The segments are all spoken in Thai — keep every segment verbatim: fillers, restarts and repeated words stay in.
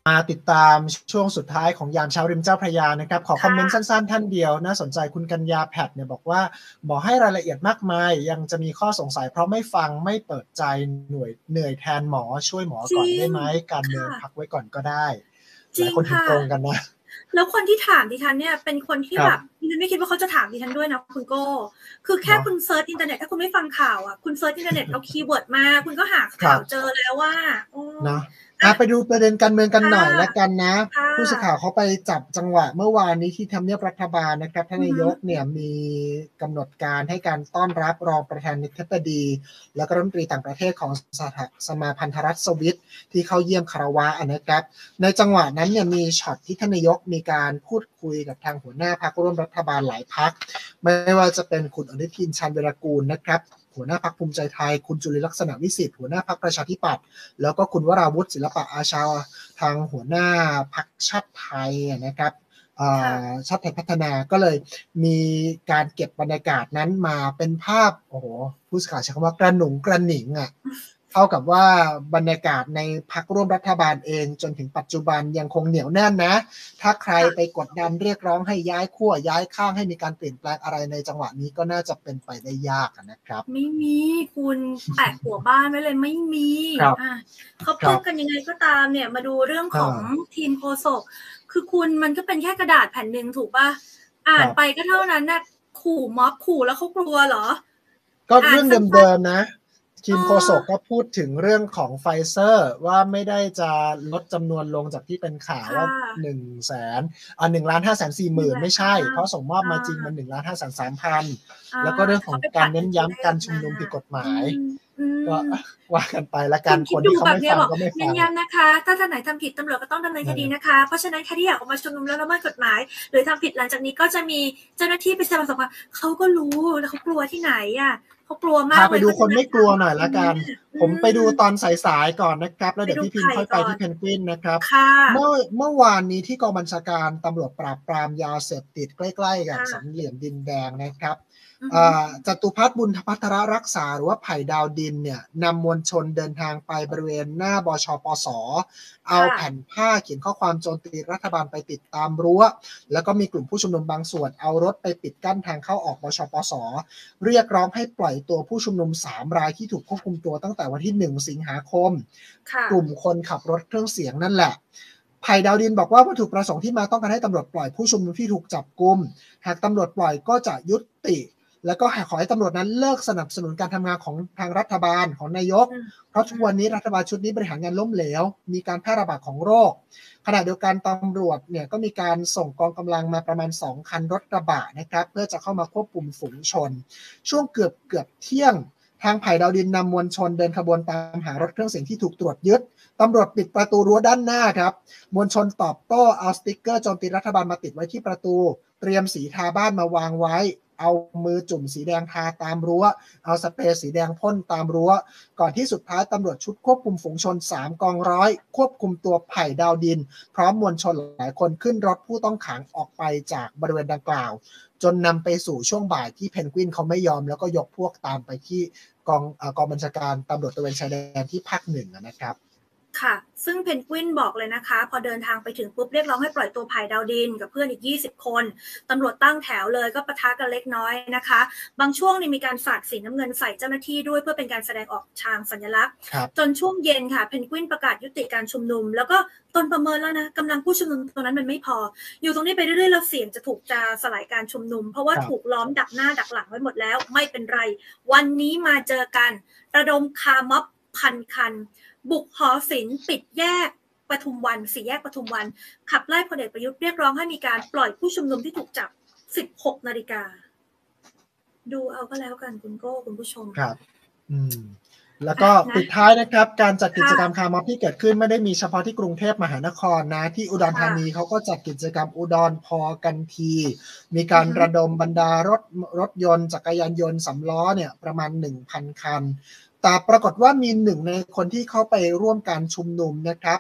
มาติดตามช่วงสุดท้ายของยามเช้าริมเจ้าพระยานะครับขอคอมเมนต์สั้นๆท่านเดียวน่าสนใจคุณกัญญาแพทเนี่ยบอกว่าบอกให้รายละเอียดมากมายยังจะมีข้อสงสัยเพราะไม่ฟังไม่เปิดใจหน่วยเหนื่อยแทนหมอช่วยหมอก่อนได้ไหมการเมืองพักไว้ก่อนก็ได้หลายคนเห็นตรงกันนะแล้วคนที่ถามดิฉันเนี่ยเป็นคนที่แบบดิฉันไม่คิดว่าเขาจะถามดิฉันด้วยนะคุณโก้คือแค่คุณเซิร์ชอินเทอร์เน็ตถ้าคุณไม่ฟังข่าวอ่ะคุณเซิร์ชอินเทอร์เน็ตเอาคีย์เวิร์ดมาคุณก็หาข่าวเจอแล้วว่านะไปดูประเด็นการเมืองกันหน่อยละกันนะผู้สื่อข่าวเขาไปจับจังหวะเมื่อวานนี้ที่ทำเนียบรัฐบาลนะครับท่านนายกเนี่ยมีกำหนดการให้การต้อนรับรองประธานาธิบดีและก็รัฐมนตรีต่างประเทศของสมาพันธรัฐสวิตที่เข้าเยี่ยมคารวะนะครับในจังหวะนั้นเนี่ยมีช็อตที่ท่านนายกมีการพูดคุยกับทางหัวหน้าพรรคร่วมรัฐบาลหลายพรรคไม่ว่าจะเป็นคุณอนุทินชาญวีรกูลนะครับหัวหน้าพรรคภูมิใจไทยคุณจุลินลักษณะวิสิทธิ์หัวหน้าพรรคประชาธิปัตย์แล้วก็คุณวราวุฒิศิลปะอาชาทางหัวหน้าพรรคชาติไทยนะครับชาติไทยพัฒนาก็เลยมีการเก็บบรรยากาศนั้นมาเป็นภาพโอ้โหผู้สื่อข่าวใช้คำว่ากระหนุงกระหนิงอ่ะเท่ากับว่าบรรยากาศในพรรคร่วมรัฐบาลเองจนถึงปัจจุบันยังคงเหนียวแน่นนะถ้าใครไปกดดันเรียกร้องให้ย้ายขั้วย้ายข้างให้มีการเปลี่ยนแปลงอะไรในจังหวะนี้ก็น่าจะเป็นไปได้ยากนะครับไม่มีคุณแปะหัวบ้านไว้เลยไม่มีเขาพูดกันยังไงก็ตามเนี่ยมาดูเรื่องของทีมโฆษกคือคุณมันก็เป็นแค่กระดาษแผ่นหนึ่งถูกป่ะอ่านไปก็เท่านั้นนะขู่ม็อบขู่แล้วเขากลัวเหรอก็เรื่องเดิมๆนะทีมโฆษกก็พูดถึงเรื่องของไฟเซอร์ว่าไม่ได้จะลดจำนวนลงจากที่เป็นข่าวว่าหนึ่งแสนอ่าหนึ่งล้านห้าแสนสี่หมื่นไม่ใช่เพราะส่งมอบมาจริงมันหนึ่งล้านห้าแสนสามพันแล้วก็เรื่องของการเน้นย้ำการชุมนุมผิดกฎหมายก็ว่ากันไปละกันคนที่เขาไม่ฟังก็ไม่ฟังเน้นย้ำนะคะถ้าท่านไหนทำผิดตำรวจก็ต้องดำเนินคดีนะคะเพราะฉะนั้นใครที่อยากออกมาชุมนุมแล้วละเมิดกฎหมายหรือทำผิดหลังจากนี้ก็จะมีเจ้าหน้าที่ไปแสดงความเขาก็รู้แล้วเขากลัวที่ไหนอ่ะเขากลัวมากพาไปดูคนไม่กลัวหน่อยละกันผมไปดูตอนสายๆก่อนนะครับแล้วเดี๋ยวพี่พิมพ์ค่อยไปที่เพนกวินนะครับเมื่อเมื่อวานนี้ที่กองบัญชาการตำรวจปราบปรามยาเสพติดใกล้ๆกับสามเหลี่ยมดินแดงนะครับจตุพัฒน์บุญภัทรรักษาหรือว่าไผ่ดาวดินเนี่ยนำมวลชนเดินทางไปบริเวณหน้าบชปสเอาแผ่นผ้าเขียนข้อความโจมตีรัฐบาลไปติดตามรั้วแล้วก็มีกลุ่มผู้ชุมนุมบางส่วนเอารถไปปิดกั้นทางเข้าออกบชปสเรียกร้องให้ปล่อยตัวผู้ชุมนุมสามรายที่ถูกควบคุมตัวตั้งแต่วันที่หนึ่งสิงหาคมกลุ่มคนขับรถเครื่องเสียงนั่นแหละไผ่ดาวดินบอกว่าวัตถุประสงค์ที่มาต้องการให้ตำรวจปล่อยผู้ชุมนุมที่ถูกจับกุมหากตำรวจปล่อยก็จะยุติแล้วก็ขอให้ตำรวจนั้นเลิกสนับสนุนการทำงานของทางรัฐบาลของนายกเพราะทุกวันนี้รัฐบาลชุดนี้บริหารงานล้มเหลวมีการแพร่ระบาดของโรคขณะเดียวกันตำรวจเนี่ยก็มีการส่งกองกำลังมาประมาณสองคันรถกระบะนะครับเพื่อจะเข้ามาควบคุมฝูงชนช่วงเกือบเกือบเที่ยงทางไผ่ดาวดินนำมวลชนเดินขบวนตามหารถเครื่องเสียงที่ถูกตรวจยึดตำรวจปิดประตูรั้วด้านหน้าครับมวลชนตอบโต้เอาสติ๊กเกอร์โจมตีรัฐบาลมาติดไว้ที่ประตูเตรียมสีทาบ้านมาวางไว้เอามือจุ่มสีแดงทาตามรั้วเอาสเปรย์สีแดงพ่นตามรั้วก่อนที่สุดท้ายตำรวจชุดควบคุมฝูงชนสามกองร้อยควบคุมตัวไผ่ดาวดินพร้อมมวลชนหลายคนขึ้นรถผู้ต้องขังออกไปจากบริเวณดังกล่าวจนนำไปสู่ช่วงบ่ายที่เพนกวินเขาไม่ยอมแล้วก็ยกพวกตามไปที่กองเอ่อกองบัญชาการตำรวจตระเวนชายแดนที่ภาคหนึ่งนะครับค่ะซึ่งเพนกวินบอกเลยนะคะพอเดินทางไปถึงปุ๊บเรียกร้องให้ปล่อยตัวไผ่ดาวดินกับเพื่อนอีกยี่สิบคนตำรวจตั้งแถวเลยก็ปะทะกันเล็กน้อยนะคะบางช่วงนี่มีการสาดสีน้ำเงินใส่เจ้าหน้าที่ด้วยเพื่อเป็นการแสดงออกทางสัญลักษณ์จนช่วงเย็นค่ะเพนกวินประกาศยุติการชุมนุมแล้วก็ตนประเมินแล้วนะกำลังผู้ชุมนุมตรงนั้นมันไม่พออยู่ตรงนี้ไปเรื่อยๆแล้วเสียงจะถูกจะสลายการชุมนุมเพราะว่าถูกล้อมดักหน้าดักหลังไว้หมดแล้วไม่เป็นไรวันนี้มาเจอกันระดมคาร์ม็อบพันคันบุกหอศิลป์ปิดแยกปทุมวันสี่แยกปทุมวันขับไล่พลเอกประยุทธ์เรียกร้องให้มีการปล่อยผู้ชุมนุมที่ถูกจับสิบหกนาฬิกาดูเอาก็แล้วกันคุณโก้คุณผู้ชมครับอืมแล้วก็ปิดท้ายนะครับการจัดกิจกรรมคาร์ม็อบที่เกิดขึ้นไม่ได้มีเฉพาะที่กรุงเทพมหานครนะที่อุดรธานีเขาก็จัดกิจกรรมอุดรพอกันทีมีการระดมบรรดารถรถยนต์จักรยานยนต์สำล้อเนี่ยประมาณ หนึ่งพัน คันแต่ปรากฏว่ามีหนึ่งในคนที่เข้าไปร่วมการชุมนุมนะครับ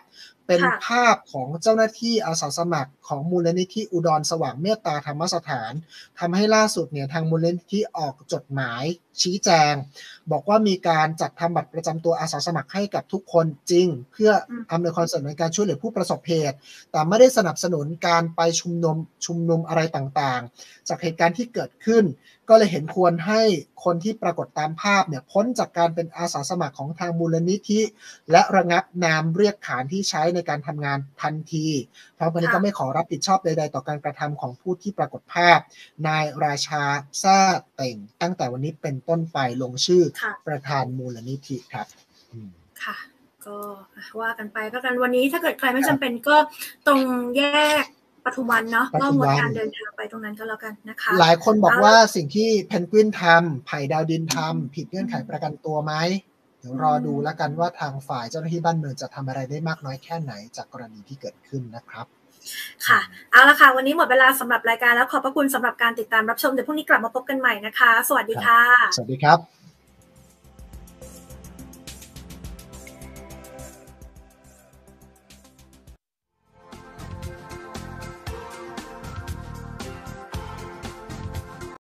เป็นภาพของเจ้าหน้าที่อาสาสมัครของมูลนิธิอุดรสว่างเมตตาธรรมสถานทำให้ล่าสุดเนี่ยทางมูลนิธิออกจดหมายชี้แจงบอกว่ามีการจัดทำบัตรประจำตัวอาสาสมัครให้กับทุกคนจริงเพื่ออำนวยความสะดวกในการช่วยเหลือผู้ประสบเหตุแต่ไม่ได้สนับสนุนการไปชุมนุมชุมนุมอะไรต่างๆจากเหตุการณ์ที่เกิดขึ้นก็เลยเห็นควรให้คนที่ปรากฏตามภาพเนี่ยพ้นจากการเป็นอาสาสมัครของทางมูลนิธิและระงับนามเรียกขานที่ใช้ในการทำงานทันทีพร้อมกันนี้ก็ไม่ขอรับผิดชอบใดๆต่อการกระทำของผู้ที่ปรากฏภาพนายราชาแซ่เต่งตั้งแต่วันนี้เป็นต้นไปลงชื่อประธานมูลนิธิครับค่ะก็ว่ากันไปก็กันวันนี้ถ้าเกิดใครไม่จำเป็นก็ตรงแยกปทุมวันเนาะก็งดการเดินทางไปตรงนั้นก็แล้วกันนะคะหลายคนบอกว่าสิ่งที่เพนกวินทำไผ่ดาวดินทำผิดเงื่อนไขประกันตัวไหมเดี๋ยวรอดูแล้วกันว่าทางฝ่ายเจ้าหน้าที่บ้านเมืองจะทำอะไรได้มากน้อยแค่ไหนจากกรณีที่เกิดขึ้นนะครับค่ะเอาละค่ะวันนี้หมดเวลาสำหรับรายการแล้วขอบพระคุณสำหรับการติดตามรับชมเดี๋ยวพรุ่งนี้กลับมาพบกันใหม่นะคะสวัสดีค่ะสวัสดีครับ